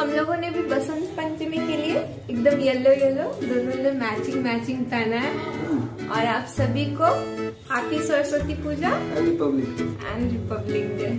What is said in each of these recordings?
हम लोगों ने भी बसंत पंचमी के लिए एकदम येलो येलो दोनों ने मैचिंग मैचिंग पहना है। और आप सभी को happy Saraswati Puja and republic day.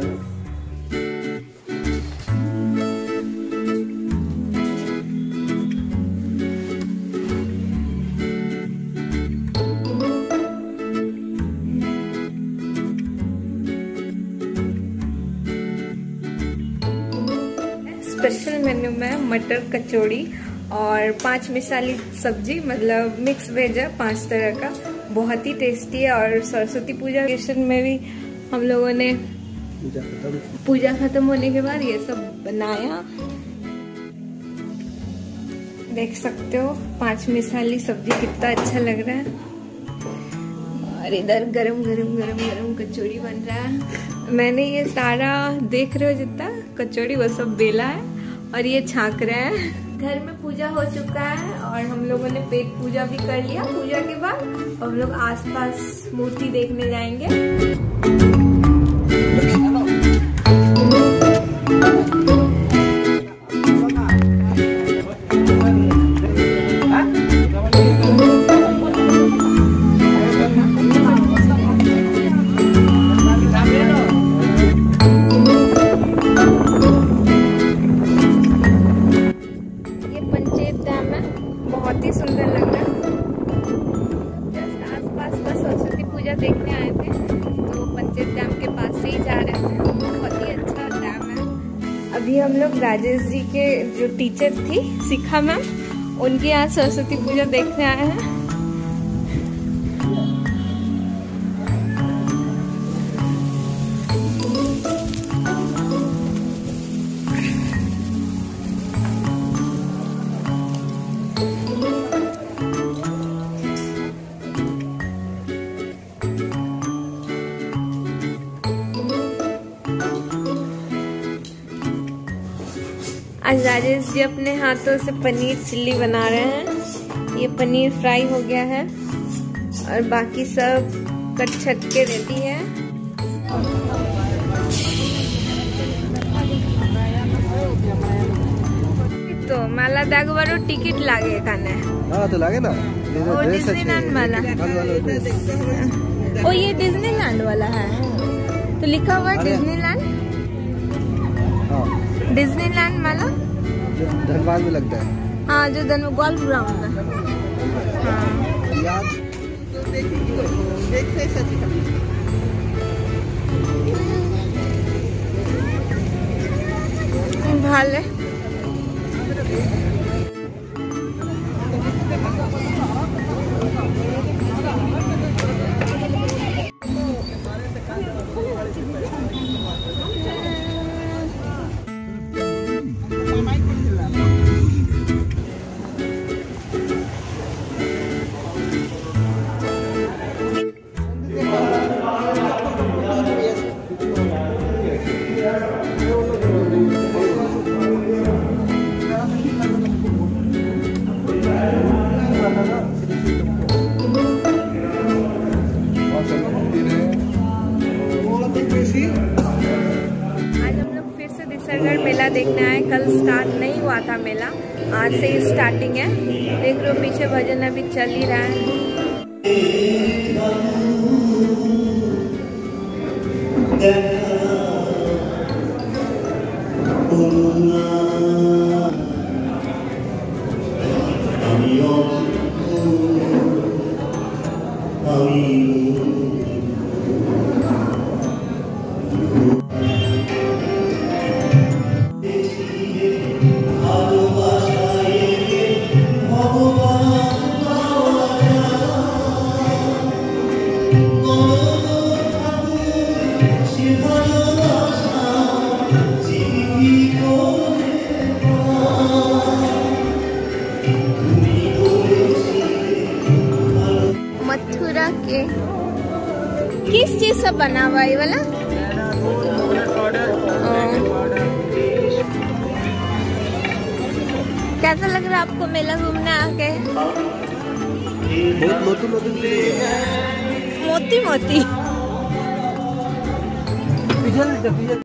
Special menu में मटर कचौड़ी और 5 मिसाली सब्जी, मतलब मिक्स वेज है 5 तरह का, बहुत ही टेस्टी है। और सरस्वती पूजा में भी हम लोगों ने पूजा खत्म होने के बाद ये सब बनाया, देख सकते हो 5 मिसाली सब्जी कितना अच्छा लग रहा है। और इधर गरम गरम गरम गरम कचौड़ी बन रहा है। मैंने ये सारा देख रहे हो जितना कचौड़ी वो सब बेला है और ये छाक रहा है। घर में पूजा हो चुका है और हम लोगों ने पेट पूजा भी कर लिया। पूजा के बाद हम लोग आसपास मूर्ति देखने जाएंगे। बहुत ही सुंदर लग रहा है। जस्ट आसपास बस सरस्वती पूजा देखने आए थे तो पंचेत डैम के पास से ही जा रहे थे। बहुत ही अच्छा डैम है। अभी हम लोग राजेश जी के जो टीचर थी शिखा मैम, उनके यहाँ सरस्वती पूजा देखने आए हैं। आज राजेश जी अपने हाथों से पनीर चिल्ली बना रहे हैं। ये पनीर फ्राई हो गया है और बाकी सब कट छट के रेडी है। तो माला दागवारो टिकट लागे खाने। हाँ तो लागे ना। ओ डिज्नीलैंड वाला। ओ ये डिज्नीलैंड वाला है तो लिखा हुआ है डिज्नीलैंड। डिज्नीलैंड वाला धनबाद में लगता है। हाँ जो धनबाद गोल्फ ग्राउंड है। भाले मेला देखने आए। कल स्टार्ट नहीं हुआ था मेला, आज से ही स्टार्टिंग है। देख रहे हो पीछे भजन अभी चल ही रहा है। मथुरा के किस चीज से बना हुआ है वाला? कैसा लग रहा है आपको मेला घूमने आके? बहुत मोती मोती मोती।